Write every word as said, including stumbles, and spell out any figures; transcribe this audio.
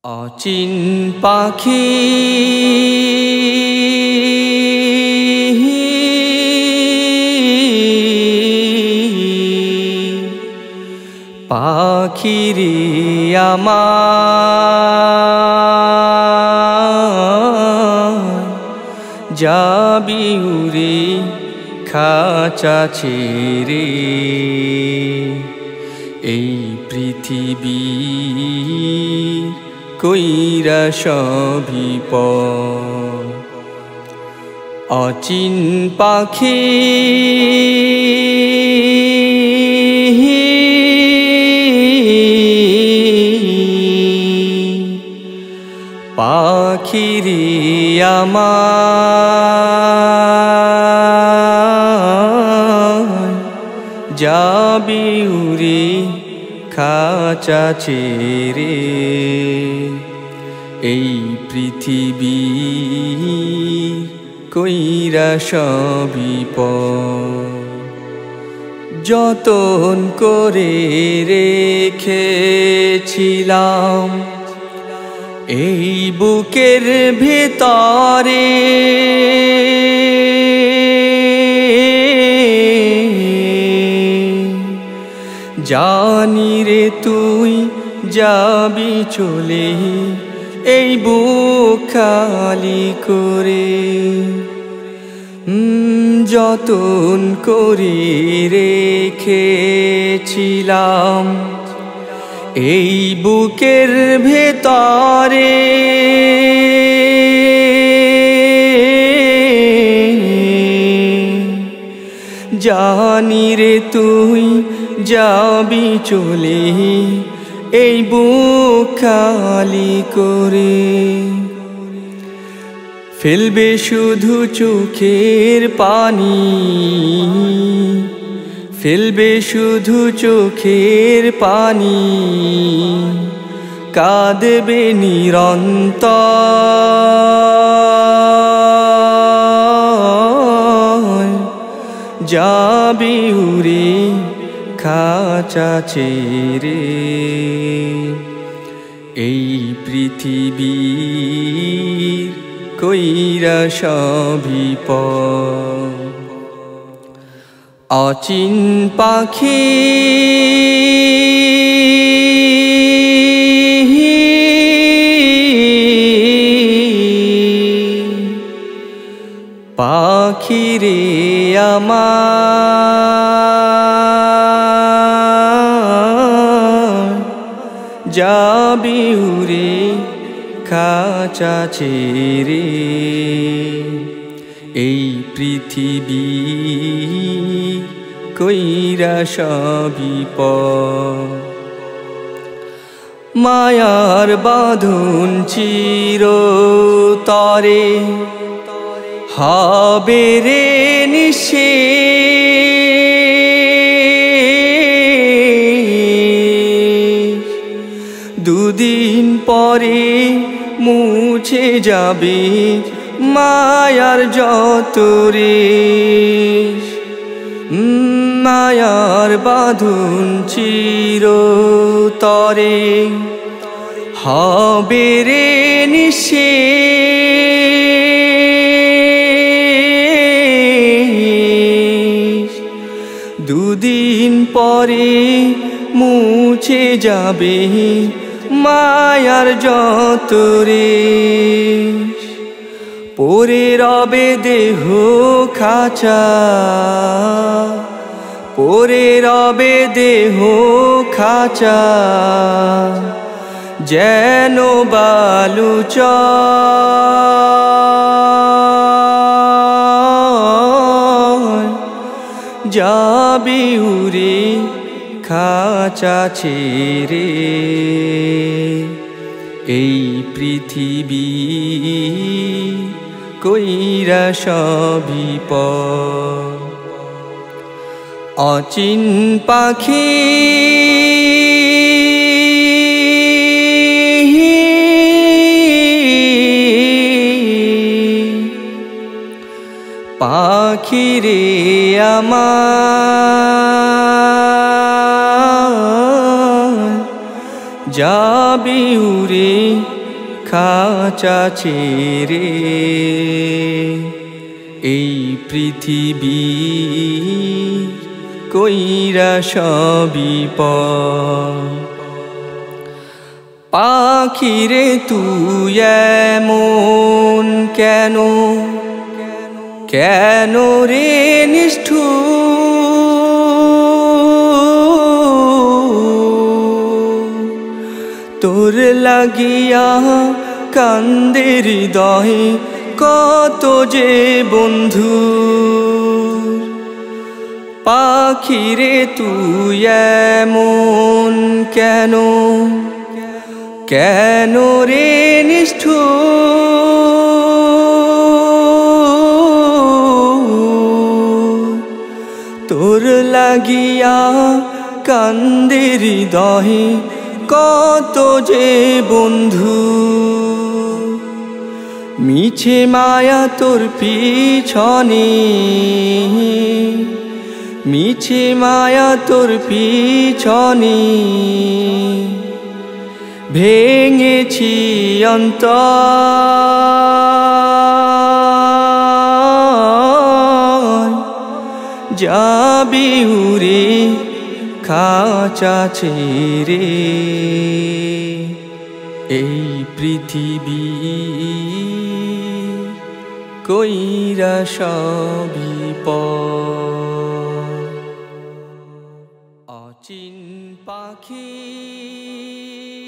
অচিন পাখি পাখিরে আমার যাবি উড়ে খাঁচা ছেড়ে এই পৃথিবী কইরা সবিপদ অচিন পাখি পাখিরে আমার যাবি উড়ে খাঁচা ছেড়ে এই পৃথিবী কইরা সবিপদ যতন করে রেখেছিলাম এই বুকের ভেতরে জানি রে তুই যাবি চলে এই বুক খালি করে যতন করে রেখেছিলাম এই বুকের ভেতরে জানি রে তুই যাবি চলে এই বুক খালি করে ফেলবে শুধু চোখের পানি ফেলবে শুধু চোখের পানি কাঁদবে নিরন্তর যাবি উড়ে খাঁচা ছেড়ে এই পৃথিবীর কইরা সবিপদ অচিন পাখি পাখিরে আমার যাবি উড়ে খাঁচা ছেড়ে এই পৃথিবী কইরা সবিপদ মায়ার বাঁধন চিরতরে হবে রে নিঃশেষ দুদিন পরে মুছে যাবে মায়ার যত রেশ মায়ার বাঁধন চিরতরে হবে রে নিঃশেষ দুদিন পরে মুছে যাবে মায়ার যত রেশ পরে রবে দেহ খাঁচা পরে রবে দেহ খাঁচা যেন বালুচর যাবি উড়ে খাঁচা ছেড়ে এই পৃথিবী কইরা সবিপদ অচিন পাখি পাখিরে আমার যাবি উড়ে খাঁচা ছেড়ে। এই পৃথিবী কইরা সবই পর। পাখিরে তুই এমন কেন, কেন রে নিষ্ঠুর? তোর লাগিয়া কান্দে হৃদয়ে কত যে বন্ধু। পাখিরে তুই এমন কেন, কেন রে নিষ্ঠুর? তোর লাগিয়া কান্দে হৃদয়ে কত যে বন্ধু। মিছে মায়া তোর পিছনে, মিছে মায়া তোর পিছনে ভেঙেছি অন্তর। যাবি উড়ে খাঁচা ছেড়ে। এই পৃথিবী কইরা সবই পর। অচিন পাখি